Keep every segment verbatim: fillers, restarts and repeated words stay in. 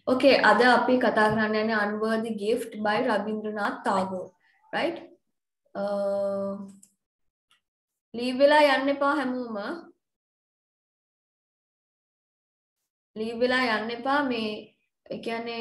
Okay, ada api kata කරන්න යන්නේ Unworthy Gift by Rabindranath Tagore, right? Uh, leave වෙලා යන්න එපා හැමෝම. leave වෙලා යන්න එපා මේ ඒ කියන්නේ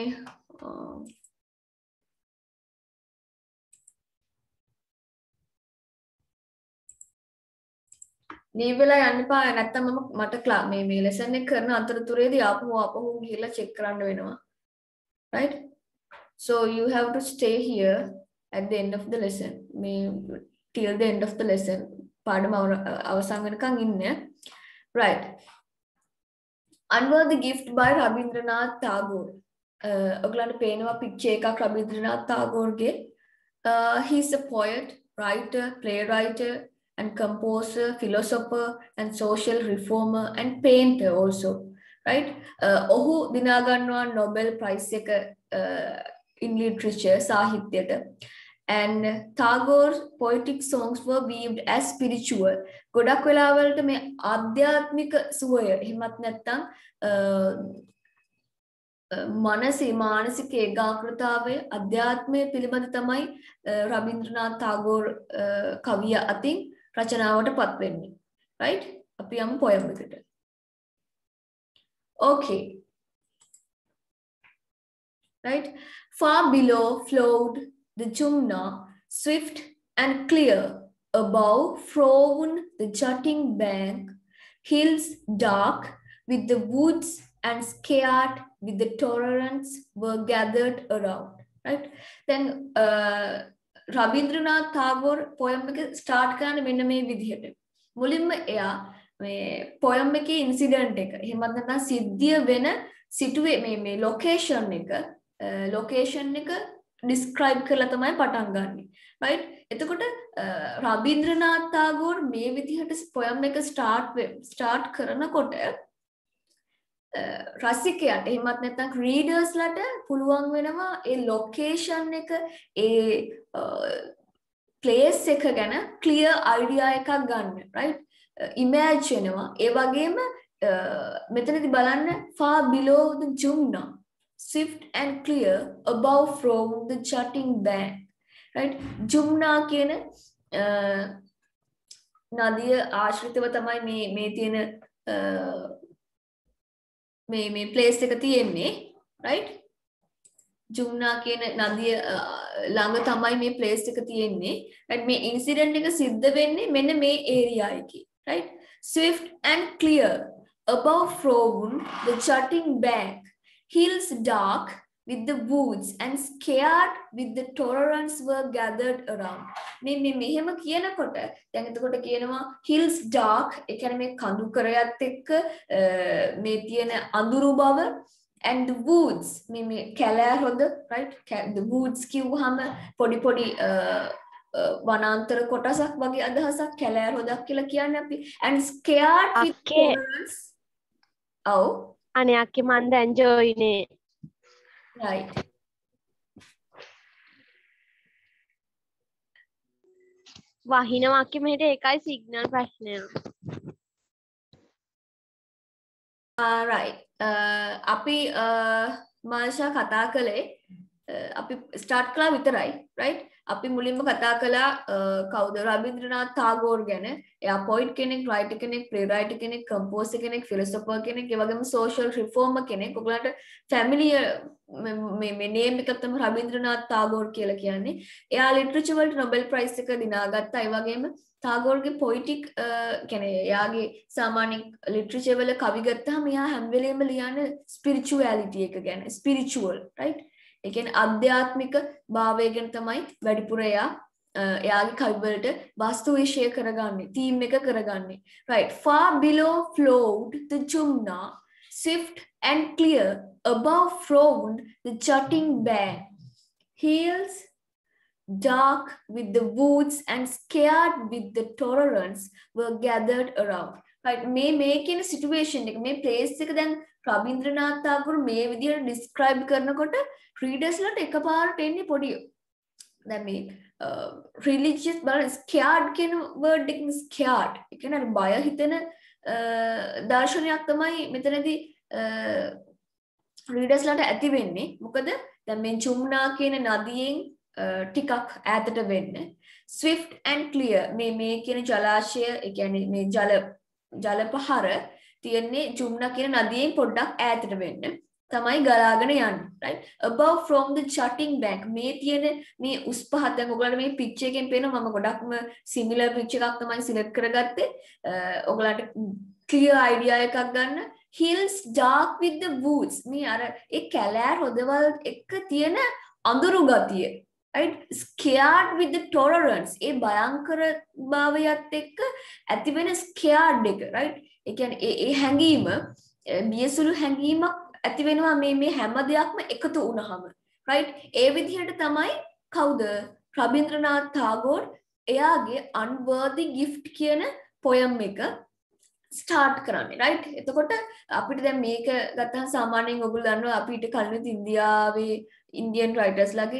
leave වෙලා යන්න එපා නැත්තම් මම මට මේ මේ lesson එක කරන අතරතුරේදී ආපහු ආපහු ගිහලා check කරන්න වෙනවා. Right? So you have to stay here at the end of the lesson. May till the end of the lesson. පාඩම අවසන් වෙනකන් ඉන්න. Right. Unworthy Gift by Rabindranath Tagore. Uh, ඔයගලන්ට පේනවා picture එකක් Rabindranath Tagoreගේ. Uh, he's a poet, writer, playwright and composer, philosopher and social reformer and painter also. Right? ඔහු දිනා ගන්නවා Nobel Prize එක uh, in literature සාහිත්‍යයට. And Tagore's poetic songs were weaved as spiritual. ගොඩක් වෙලාවලට මේ ආධ්‍යාත්මික සුවය එහෙමත් නැත්නම් මානසික මානසික ඒකාග්‍රතාවය අධ්‍යාත්මය පිළිබඳ තමයි රබින්ද්‍රනාත් Tagore කවිය අතින් රචනාවටපත් වෙන්නේ. Right? අපි යමු poem එකට. Okay. Right? Far below flowed the Jumna, swift and clear. Above frown the jutting bank, hills dark with the woods and scared with the torrents were gathered around. Right? Then uh, Rabindranath Tagore poem එක start කරන්න මෙන්න මේ විදිහට. මුලින්ම එයා මේ poem එකේ incident එක එහෙමත් නැත්නම් සිද්ධිය වෙන situate මේ මේ location එක location එක describe කරලා තමයි පටන් ගන්නෙ. Right? එතකොට රබින්ද්‍රනාත් Tagore මේ විදිහට poem එක start start කරනකොට රසිකයාට එහෙමත් නැත්නම් readers ලට පුළුවන් වෙනවා ඒ location එක ඒ place එක ගැන clear idea එකක් ගන්න. Right? image වෙනවා. ඒ වගේම මෙතනදී බලන්න far below the Jumna, swift and clear, above from the jutting bank. Right? Jumna කියන නදිය ආශ්‍රිතව තමයි මේ මේ තියෙන මේ මේ place එක තියෙන්නේ. Right? Jumna කියන නදිය ළඟ තමයි මේ place එක තියෙන්නේ. Right? මේ incident එක සිද්ධ වෙන්නේ මෙන්න මේ area එකේ. Right? Swift and clear, above from the jutting bank, hills dark with the woods and scared with the torrents were gathered around. මේ මේ මෙහෙම කියනකොට දැන් එතකොට කියනවා hills dark ඒ කියන්නේ මේ කඳු කරයත් එක්ක මේ තියෙන අඳුරු බව and the woods මේ මේ කැලෑ හොද right the woods කිව්වහම පොඩි පොඩි වනාන්තර කොටසක් වගේ අදහසක් කැලෑ හොදක් කියලා කියන්නේ අපි and scared with torrents. ඔව් අනේ අක්කේ මන් දැන් ජොයිනේ. Right. වහිනවා අක්කේ මෙහෙට ඒකයි සිග්නල් ප්‍රශ්නය. Uh, right. Uh, අපි uh, මාෂා කතා කළේ uh, අපි start කළා විතරයි. Right? අපි මුලින්ම කතා කළා කවුද රබින්ද්‍රනාත් Tagore ගැන. එයා poet කෙනෙක්, writer කෙනෙක්, playwright කෙනෙක්, composer කෙනෙක්, philosopher කෙනෙක්, ඒ වගේම social reformer කෙනෙක්. ඔයගලන්ට familiar මේ මේ name එක තමයි රබින්ද්‍රනාත් Tagore කියලා කියන්නේ. එයා literature වලට Nobel Prize එක දිනාගත්තා. ඒ වගේම Tagoreගේ poetic කියන්නේ එයාගේ සාමාන්‍ය literature වල කවි ගත්තාම එයා හැම වෙලේම ලියන්නේ spirituality එක ගැන. spiritual, right? ඒ කියන්නේ ආධ්‍යාත්මික භාවය ගැන තමයි වැඩිපුර එයා එයාගේ කවි වලට වස්තු විශ්ය කරගන්නේ, theme එක කරගන්නේ. Right? Far below flowed the Jumna, swift and clear, above frowned the jutting bank. Hills dark with the woods and scared with the torrents were gathered around. Right? මේ මේ කියන situation එක මේ place එක දැන් රබින්ද්‍රනාත් Tagore මේ විදිහට describe කරනකොට readers ලට එකපාරට එන්නේ පොඩි දැන් මේ religious බලන්න scared කියන word එකෙන් scared ඒ කියන්නේ අර බය හිතෙන දර්ශනයක් තමයි මෙතනදී රීඩර්ස් ලාට ඇති වෙන්නේ මොකද දැන් මේ ජුම්නා කියන නදියෙන් ටිකක් ඈතට වෙන්න swift and clear මේ මේ කියන ජලාශය ඒ කියන්නේ මේ ජල ජල පහර තියන්නේ ජුම්නා කියන නදියෙන් පොඩ්ඩක් ඈතට වෙන්න තමයි ගලාගෙන යන්නේ right above from the jutting bank මේ තියෙන මේ උස් පහත් දැන් ඔයගොල්ලන්ට මේ පික්චර් එකෙන් පේනවා මම ගොඩක්ම similar පික්චර් එකක් තමයි select කරගත්තේ ඔයගොල්ලන්ට clear idea එකක් ගන්න hills dark with the woods මේ අර ඒ කැලෑ රොදවල් එක්ක තියෙන අඳුරු ගතිය right scared with the tolerance ඒ භයංකර භාවයත් එක්ක ඇති වෙන scared එක right ඒ කියන්නේ ඒ ඒ හැඟීම බියසුළු හැඟීමක් ඇති වෙනවා මේ මේ හැම දෙයක්ම එකතු වුණාම right ඒ විදිහට තමයි කවුද රබින්ද්‍රනාත් tagore එයාගේ unworthy gift කියන poem එක start කරන්නේ right එතකොට අපිට දැන් මේක ගත්තහම සාමාන්‍යයෙන් ඔයගොල්ලෝ දන්නවා අපිට කලින් ඉන්දියාවේ Indian writers ලාගේ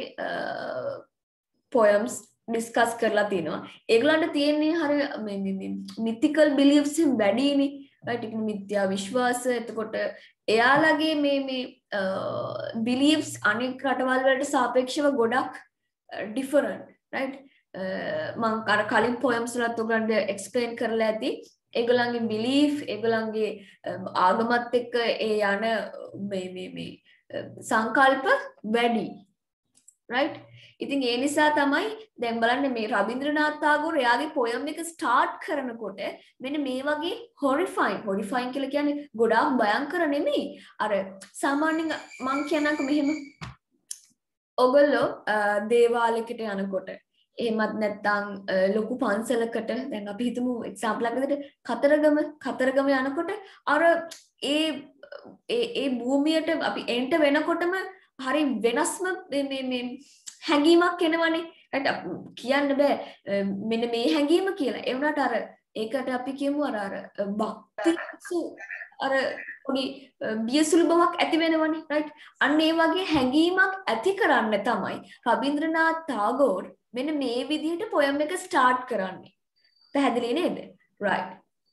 poems discuss කරලා තිනවා ඒගොල්ලන්ට තියෙන්නේ හරිය මේ මේ mythical beliefs වැඩිනේ right ඒක මිත්‍යා විශ්වාස එතකොට එයාලගේ මේ මේ beliefs අනෙක් රටවල් වලට සාපේක්ෂව ගොඩක් different right මම අර කලින් poems වලත් ඔයගොල්ලන්ට explain කරලා ඇති ඒගොල්ලන්ගේ belief ඒගොල්ලන්ගේ ආගමත් එක්ක ඒ යන මේ මේ මේ සංකල්ප වැඩි right ඉතින් ඒ නිසා තමයි දැන් බලන්න මේ රබින්ද්‍රනාත් tagore එයාගේ poem එක start කරනකොට මෙන්න මේ වගේ horrifying horrifying කියලා කියන්නේ ගොඩාක් භයංකර නෙමෙයි අර සාමාන්‍යයෙන් මං කියනක මෙහෙම ඔයගොල්ලෝ දේවාලයකට යනකොට එහෙමත් නැත්නම් ලොකු පන්සලකට දැන් අපි හිතමු එක්සැම්පල් එකක් විදිහට කතරගම කතරගම යනකොට අර ඒ ඒ ඒ භූමියට අපි එන්ට වෙනකොටම හරි වෙනස්ම මේ මේ හැඟීමක් එනවනේ right කියන්න බෑ මෙන්න මේ හැඟීම කියලා ඒ වුණාට අර ඒකට අපි කියමු අර අර භක්තිසු අර පොඩි බියසුළු බවක් ඇති වෙනවනේ right අන්න ඒ වගේ හැඟීමක් ඇති කරන්න තමයි රබින්ද්‍රනාත් tagore මෙන්න මේ විදිහට poem එක start කරන්නේ පැහැදිලි නේද right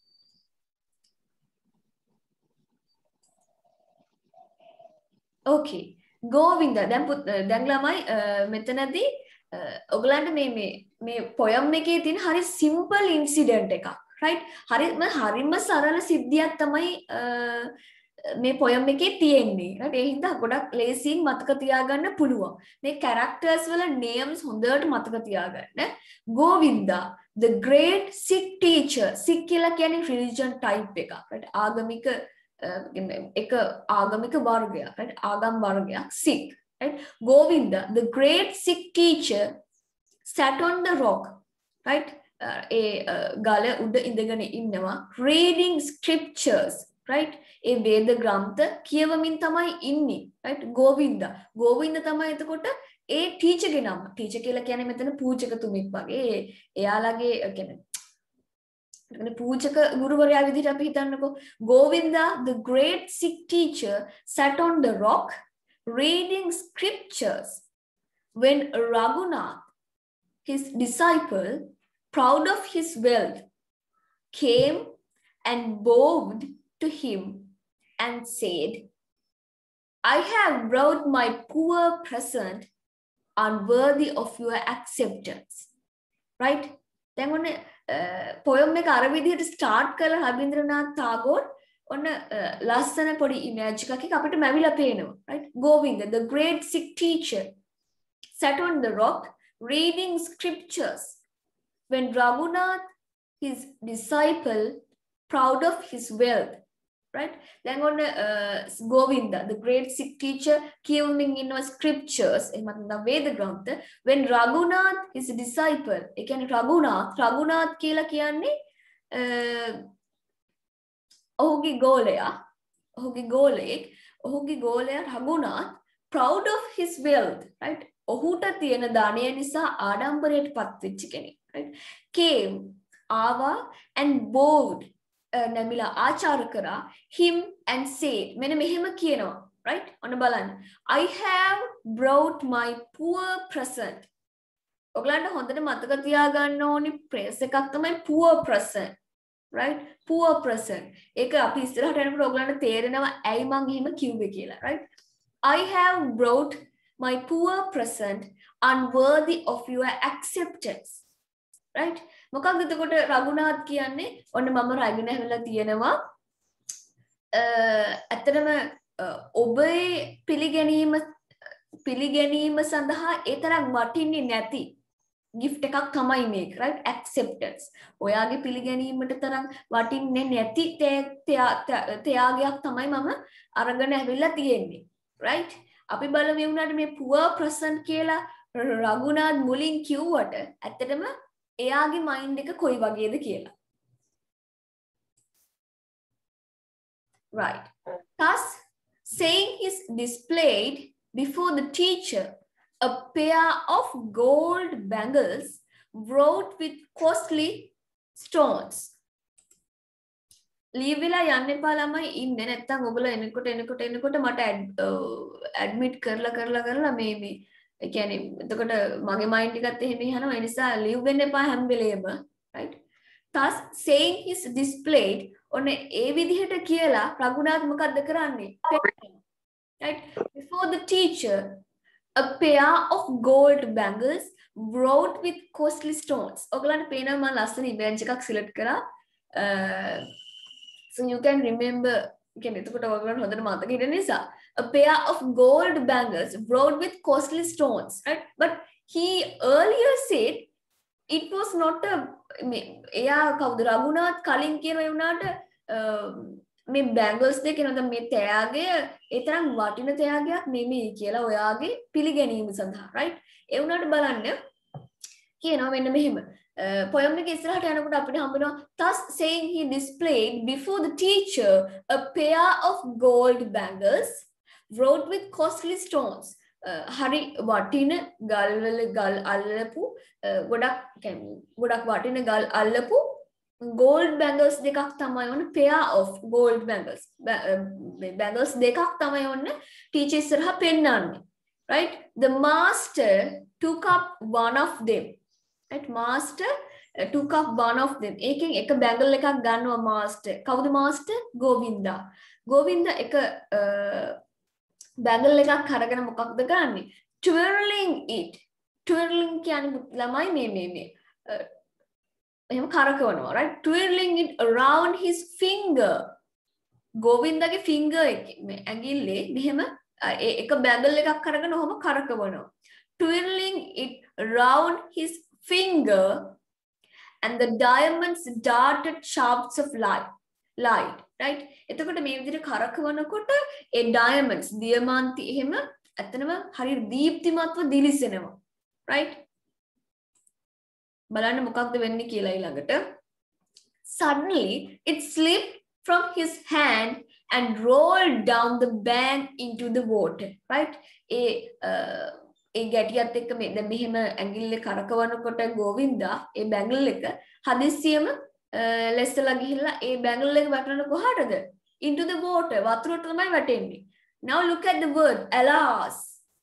okay ගෝවින්ද දැන් දැන් ළමයි මෙතනදී ඔයගලන්ට මේ මේ මේ poem එකේ තියෙන හරි simple incident එකක් right හරිම හරිම සරල සිද්ධියක් තමයි මේ poem එකේ තියෙන්නේ right ඒ හින්දා ගොඩක් ලේසියෙන් මතක තියාගන්න පුළුවන් මේ characters වල names හොඳට මතක තියාගන්න ගෝවින්දා the great Sikh teacher Sikh කියලා කියන්නේ religion type එකක් right ආගමික එක ආගමික වර්ගයක් right ආගම් වර්ගයක් Sikh right Govinda the great Sikh teacher sat on the rock right ඒ ගල උඩ ඉඳගෙන ඉන්නවා reading scriptures right ඒ වේද ග්‍රන්ථ කියවමින් තමයි ඉන්නේ right Govinda Govinda තමයි එතකොට ඒ ටීචර් ගේ නම ටීචර් කියලා කියන්නේ මෙතන පූජකතුමෙක් වගේ එයාලගේ කියන්නේ පූජක ගුරුවරයා විදිහට අපි හිතන්නකෝ Govinda the great Sikh teacher sat on the rock reading scriptures when Raghunath his disciple proud of his wealth came and bowed to him and said I have brought my poor present unworthy of your acceptance right then when poem එක අර විදිහට start කරලා රබින්ද්‍රනාත් tagore ඔන්න ලස්සන පොඩි image එකක් අපිට මැවිලා පේනවා right Govinda the great Sikh teacher sat on the rock reading scriptures when Raghunath his disciple proud of his wealth right then on uh, Govinda the great Sikh teacher කියවමින් ඉන්නවා scriptures එහෙමත් නැත්නම් වේද ග්‍රන්ථ when Raghunath his disciple ඒ කියන්නේ Raghunath Raghunath කියලා කියන්නේ ඔහුගේ ගෝලයා ඔහුගේ ගෝලයෙක් ඔහුගේ ගෝලයා Raghunath proud of his wealth right ඔහුට තියෙන ධනය නිසා ආඩම්බරයට පත් වෙච්ච කෙනෙක් right came ආවා and bowed නැමිලා ආචාර කරා him and said මෙන්න මෙහෙම කියනවා right ඔන්න බලන්න I have brought my poor present ඔයගලන්ට හොඳට මතක තියාගන්න ඕනි ප්‍රේස් එකක් තමයි poor present right? Poor present. ඒක අපි ඉස්සරහට යනකොට ඔයගලන්ට තේරෙනවා ඇයි මං එහෙම කිව්වේ කියලා, right? I have brought my poor present unworthy of your acceptance, right? මොකක්ද එතකොට රඝුනාත් කියන්නේ ඔන්න මම රැගෙන ඇවිල්ලා තියෙනවා ඇත්තටම ඔබේ පිළිගැනීම පිළිගැනීම සඳහා ඒ තරම් වටින්නේ නැති gift එකක් තමයි මේක, right? Acceptance. ඔයාගේ පිළිගැනීමට තරම් වටින්නේ නැති ත්‍යාගයක් තමයි මම අරගෙන ඇවිල්ලා තියෙන්නේ, right? අපි බලමු මේ උනාට මේ poor present කියලා රඝුනාත් මුලින් කිව්වට ඇත්තටම එයාගේ මයින්ඩ් එක කොයි වගේද කියලා. Right. Thus, saying is displayed before the teacher a pair of gold bangles wrought with costly stones. leave වෙලා යන්න එපා ළමයි ඉන්නේ නැත්තම් ඔයගොල්ලෝ එනකොට එනකොට එනකොට මට ඇඩ්මිට් කරලා කරලා කරලා මේ මේ ඒ කියන්නේ එතකොට මගේ මයින්ඩ් එකත් එහෙම යනවා ඒ නිසා leave වෙන්න එපා හැම වෙලේම right. Thus saying is displayed ඔන්න ඒ විදිහට කියලා රඝුනාත් මොකද්ද කරන්නේ right before the teacher a pair of gold bangles wrought with costly stones. ඔයගලන්ට පේනවා මම ලස්සන ඉමේජ් එකක් සිලෙක්ට් කරා. So you can remember කියන්නේ එතකොට ඔයගලන්ට හොඳට මතක හිටින නිසා a pair of gold bangles wrought with costly stones, right? But he earlier said it was not a එයා කවුද රඝුනාත් කලින් කියන ඒ වුණාට මේ බැංගල්ස් දෙක නේද මේ තෑගය ඒ තරම් වටින තෑගයක් නෙමෙයි කියලා ඔයාගේ පිළිගැනීම සඳහා right ඒ වුණාට බලන්න කියනවා මෙන්න මෙහෙම poem එක ඉස්සරහට යනකොට අපිට හම්බෙනවා thus saying he displayed before the teacher a pair of gold bangles wrought with costly stones hari වටින ගල් වල ගල් අල්ලපු ගොඩක් කියන්නේ ගොඩක් වටින ගල් අල්ලපු gold bangles දෙකක් තමයි ඔන්න pair of gold bangles bangles දෙකක් තමයි ඔන්න teacher ඉස්සරහා පෙන්නන්නේ right the master took up one of them right master uh, took up one of them එකෙන් එක bangle එකක් ගන්නවා master කවුද master ගෝවින්දා ගෝවින්දා එක bangle එකක් අරගෙන මොකක්ද ගන්නෙ twirling it twirling කියන්නේ ළමයි මේ මේ මේ එහෙම කරකවනවා right twirling it around his finger ගෝවින්දගේ finger එකේ මේ ඇඟිල්ලේ මෙහෙම එක bangle එකක් අරගෙන ඔහොම කරකවනවා twirling it around his finger and the diamonds darted shafts of light light right එතකොට මේ විදිහට කරකවනකොට ඒ diamonds දියමාන්ති එහෙම ඇත්තනම හරි දීප්තිමත්ව දිලිසෙනවා right බලන්න මොකක්ද වෙන්නේ කියලා ඊළඟට suddenly it slipped from his hand and rolled down the bank into the water right ඒ ඒ ගැටියත් එක්ක මේ දැන් මෙහෙම ඇඟිල්ලේ කරකවනකොට ගෝවින්දා ඒ බැංගල් එක හදිස්සියෙම ලෙස්සලා ගිහිල්ලා ඒ බැංගල් එක වැටෙන කොහාටද into the water වතුරට තමයි වැටෙන්නේ now look at the word alas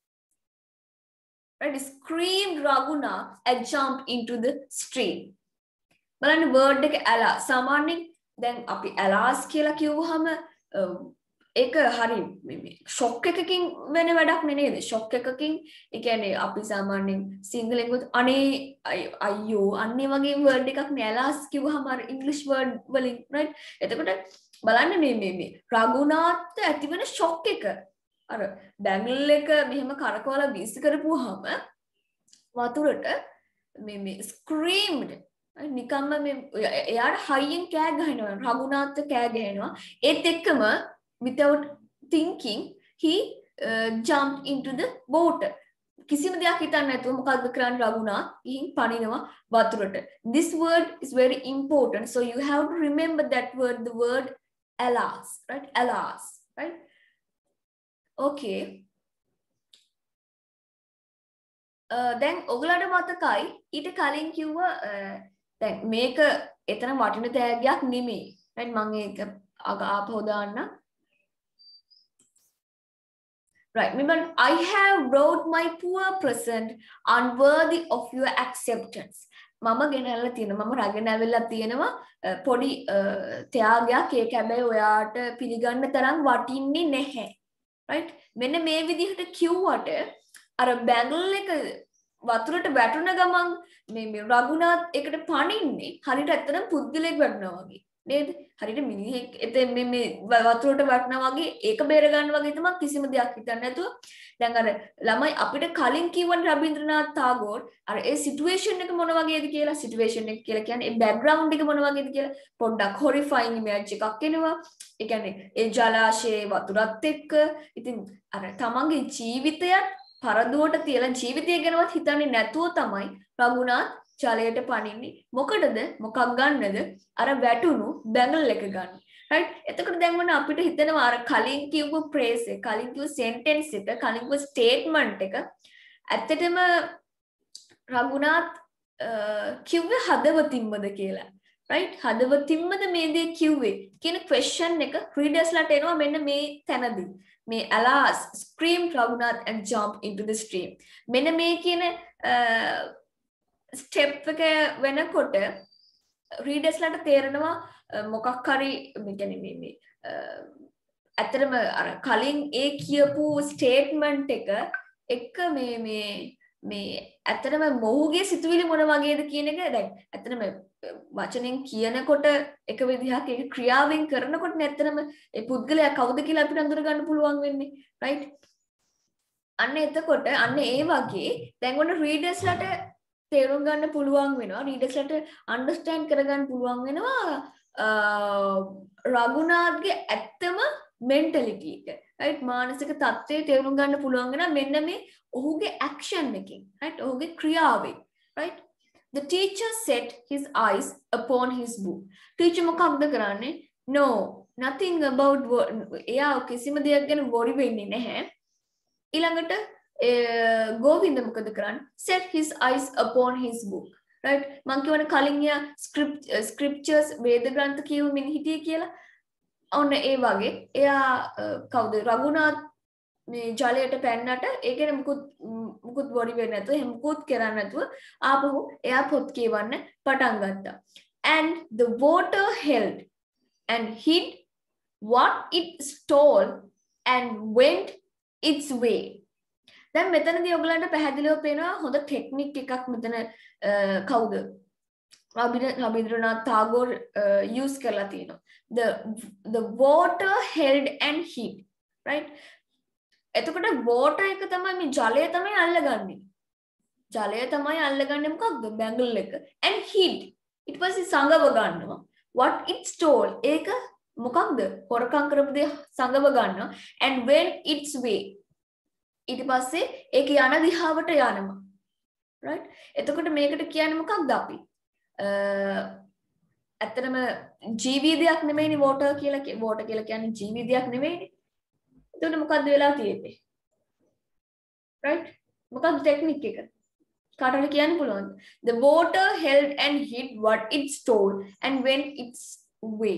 right screamed Raghuna and jumped into the stream බලන්න word එක alas සාමාන්‍යයෙන් දැන් අපි alas කියලා කිව්වහම ඒක හරි මේ ෂොක් එකකින් වෙන වැඩක් නෙනේද ෂොක් එකකින් ඒ කියන්නේ අපි සාමාන්‍යයෙන් සිංහලෙන් කිව්වොත් අනේ අයියෝ අන්නේ වගේ වර්ඩ් එකක් නේ alas කිව්වහම අර ඉංග්‍රීසි වර්ඩ් වලින් right එතකොට බලන්න මේ මේ මේ රඝුනාත් ඇතිවෙන ෂොක් එක අර බැංගල් එක මෙහෙම කරකවලා වීසි කරපුවාම වතුරට මේ මේ screamed නිකම්ම මේ එයාට හයියෙන් කෑ ගහනවා රඝුනාත් කෑ ගහනවා ඒත් එක්කම without thinking he uh, jumped into the water කිසිම දෙයක් හිතන්නේ නැතුව මොකද්ද කරන්නේ රඝුනාත් ගිහින් පනිනවා වතුරට this word is very important so you have to remember that word the word alas right alas right okay දැන් ඔයගලට මතකයි ඊට කලින් කිව්වා දැන් මේක එතන වටින තෑග්ගයක් නෙමෙයි right මම ඒක ආපහු දාන්න right remember I have brought my poor present unworthy of your acceptance මම ගෙනල්ලා තියෙනවා මම රගෙන ඇවිල්ලා තියෙනවා පොඩි ත්‍යාගයක් ඒක හැබැයි ඔයාට පිළිගන්න තරම් වටින්නේ නැහැ right මෙන්න මේ විදිහට කිව්වට අර බැඟල් එක වතුරට වැටුණ ගමන් මේ මේ රගුණාත් එකට පණින්නේ හරියට ඇත්තටම පුද්ගලෙක් වැටෙනවා වගේ නේද හරියට මිනිහෙක් එතෙන් මේ මේ වතුරට වැටෙනවා වගේ ඒක බේර ගන්න වගේ තමයි කිසිම දෙයක් හිතන්නේ නැතුව දැන් අර ළමයි අපිට කලින් කිව්වන් රබින්ද්‍රනාත් tagore අර ඒ සිටුේෂන් එක මොන වගේද කියලා සිටුේෂන් එක කියලා කියන්නේ ඒ බෑග්ග්‍රවුන්ඩ් එක මොන වගේද කියලා පොඩ්ඩක් හොරිෆයින් ඉමේජ් එකක් එනවා ඒ කියන්නේ ඒ ජලාශයේ වතුරත් එක්ක ඉතින් අර තමන්ගේ ජීවිතයත් පරදුවට තියලා ජීවිතය ගැනවත් හිතන්නේ නැතුව තමයි රගුණාත් ජලයට පනින්නේ මොකටද මොකක් ගන්නද අර වැටුණු බැඟල් එක ගන්න right එතකොට දැන් මොන අපිට හිතෙනවා අර කලින් කියපු phrase එක කලින් කියපු sentence එක කලින් කියපු statement එක ඇත්තටම රගුණාත් කිව්වේ හදවතින්මද කියලා right හදවතින්මද මේ දේ කිව්වේ කියන question එක readers ලට එනවා මෙන්න මේ තැනදී මේ alas screamed Raghunath and jumped into the stream මෙන්න මේ කියන step එක වෙනකොට readers ලට තේරෙනවා මොකක් හරි මේ කියන්නේ මේ මේ ඇත්තටම අර කලින් ඒ කියපු statement එක එක මේ මේ මේ ඇත්තටම මොහුගේ සිතුවිලි මොන වගේද කියන එක දැන් ඇත්තටම වචනෙන් කියනකොට එක විදිහක් ඒක ක්‍රියාවෙන් කරනකොට නැත්තටම ඒ පුද්ගලයා කවුද කියලා අපිට අඳුර ගන්න පුළුවන් වෙන්නේ right අන්න එතකොට අන්න ඒ වගේ දැන් ඔන්න readers ලට තේරුම් ගන්න පුළුවන් වෙනවා readers ලට understand කරගන්න පුළුවන් වෙනවා රගුණාත්ගේ ඇත්තම mentality එක right මානසික තත්ත්වය තේරුම් ගන්න පුළුවන් වෙනවා මෙන්න මේ ඔහුගේ action එකකින් right ඔහුගේ ක්‍රියාවෙන් right the teacher set his eyes upon his book teacher මොකක්ද කරන්නේ no nothing about එයා කිසිම දෙයක් ගැන worry වෙන්නේ නැහැ ඊළඟට ගෝවින්ද මොකද කරන්නේ set his eyes upon his book right මං කියවනේ කලින් යා script scriptures වේද ග්‍රන්ථ කියවමින් හිටියේ කියලා ඔන්න ඒ වගේ එයා කවුද රගුණාත් මේ ජලයට පැන්නට ඒ කියන්නේ මුකුත් මුකුත් worry වෙන්නේ නැතුව එහෙම මුකුත් කරන්නේ නැතුව ආපහු එයා පොත් කියවන්න පටන් ගත්තා and the water held and hid what it stole and went its way දැන් මෙතනදී ඔයගලන්ට පැහැදිලිව පේනවා හොඳ ටෙක්නික් එකක් මෙතන කවුද රබින්ද්‍රනාත් tagore use කරලා තියෙනවා the the water held and hid right එතකොට water එක තමයි මේ ජලය තමයි අල්ලගන්නේ ජලය තමයි අල්ලගන්නේ මොකක්ද බැඟල් එක and hid ඊට පස්සේ සංගව ගන්නවා what it stole ඒක මොකක්ද හොරකම් කරපු දේ සංගව ගන්නවා and went its way ඊට පස්සේ ඒක යන දිහාවට යනවා right එතකොට මේකට කියන්නේ මොකක්ද අපි ඇත්තටම ජීවිතයක් නෙමෙයිනේ water කියලා water කියලා කියන්නේ ජීවිතයක් නෙමෙයිනේ එතකොට මොකක්ද වෙලා තියෙන්නේ right මොකක්ද ටෙක්නික් එක කාටද කියන්න පුළුවන්ද the water held and hid what it stole and went its way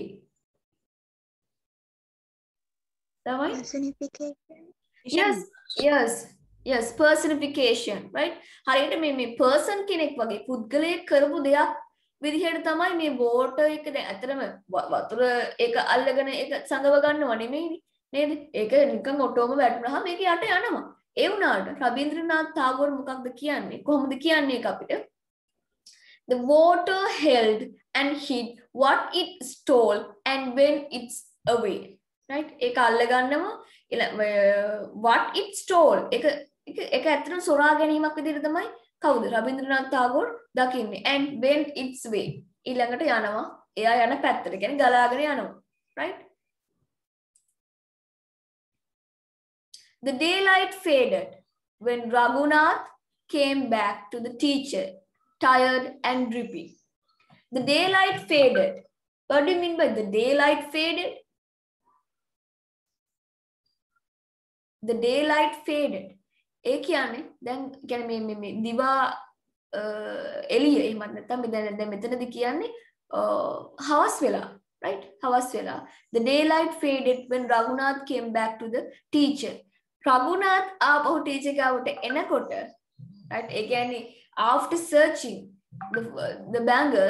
තමයි personification yes yes yes personification right හරියට මේ මේ person කෙනෙක් වගේ පුද්ගලයෙක් කරපු දෙයක් විදිහට තමයි මේ water එක දැන් ඇත්තටම වතුර ඒක අල්ලගෙන ඒක සංගව ගන්නව නෙමෙයිනේ නේද ඒක නිකන් ඔටෝම වැටුනහම මේක යට යනවා ඒ වුණාට රබින්ද්‍රනාත් tagore මොකක්ද කියන්නේ කොහොමද කියන්නේ ඒක අපිට the water held and hid what it stole and went its away right ඒක අල්ල ගන්නවා what it stole ඒක ඒක ඇත්තටම සොරා ගැනීමක් විදිහට තමයි කවුද රබින්ද්‍රනාත් tagore දකින්නේ and went its way ඊළඟට යනවා එයා යන පැත්තට කියන්නේ ගලාගෙන යනවා right the daylight faded when Raghunath came back to the teacher tired and dripping the daylight faded what do you mean by the daylight faded the daylight faded ඒ කියන්නේ දැන් කියන්නේ මේ මේ මේ දිවා එළිය එහෙම නැත්නම් දැන් දැන් මෙතනදී කියන්නේ හවස් වෙලා right හවස් වෙලා the daylight faded when Raghunath came back to the teacher Raghunath ආපහු teacher ගාවට එනකොට right ඒ කියන්නේ after searching the the bangle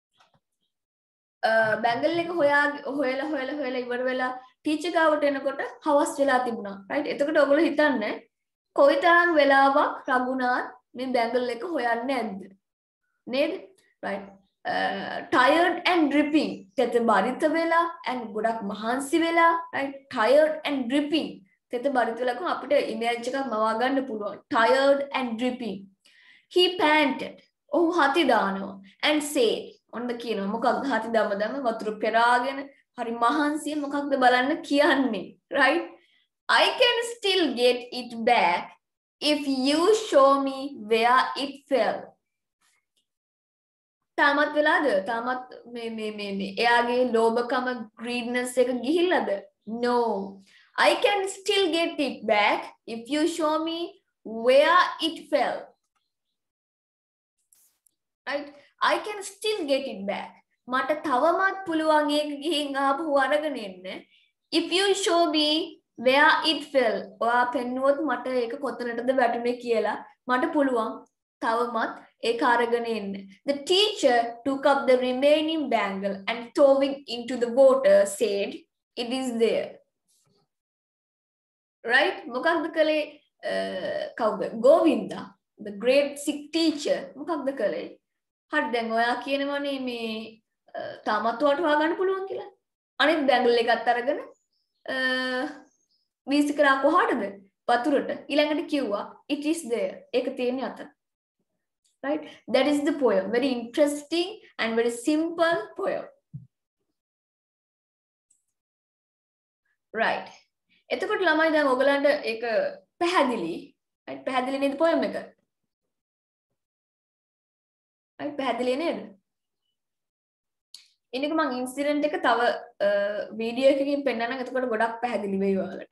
bangle එක හොයා හොයලා හොයලා හොයලා ඉවර වෙලා ටීචර් ගාවට එනකොට හවස් වෙලා තිබුණා right එතකොට ඔයගොල්ලෝ හිතන්නේ කොයිතරම් වෙලාවක් රඝුනාත් මේ bangle එක හොයන්නේ නැද්ද නේද right uh, tired and dripping තෙත බරිත වෙලා and ගොඩක් මහන්සි වෙලා right tired and dripping තෙත බරිත වෙලා කොහොම අපිට ඉමේජ් එකක් මවා ගන්න පුළුවන් tired and dripping he panted ඔහු හති දානවා and said ඔන්න කියනවා මොකක්ද හති දම දම වතුර පෙරාගෙන හරි මහන්සිය මොකක්ද බලන්න කියන්නේ right I can still get it back if you show me where it fell තාමත් වෙලාද තාමත් මේ මේ මේ මේ එයාගේ ලෝභකම greediness එක ගිහිල්ලාද no I can still get it back if you show me where it fell right I can still get it back මට තවමත් පුළුවන් ඒක ගිහින් ආපහු අරගෙන එන්න if you show me where it fell ඔයා පෙන්නුවොත් මට ඒක කොතනටද වැටුනේ කියලා මට පුළුවන් තවමත් ඒක අරගෙන එන්න the teacher took up the remaining bangle and throwing into the water said it is there right මොකක්ද කලේ කවුද ගෝවින්දා the grade six teacher මොකක්ද කලේ හරි දැන් ඔයා කියනවනේ මේ තාමත් ඔයාට හොයාගන්න පුළුවන් කියලා. අනිත් බැංගල් එකත් අරගෙන වීසි කරා කොහාටද? වතුරට. ඊළඟට කිව්වා it is there. ඒක තියෙන්නේ අතන. Right? That is the poem. Very interesting and very simple poem. Right. එතකොට ළමයි දැන් ඔයගලන්ට ඒක පැහැදිලි. right? පැහැදිලි නේද poem එක? right? පැහැදිලි නේද? ඉනික මං ඉන්සිඩන්ට් එක තව වීඩියෝ එකකින් පෙන්නන්නම් එතකොට ගොඩක් පැහැදිලි වෙයි ඔයාලට.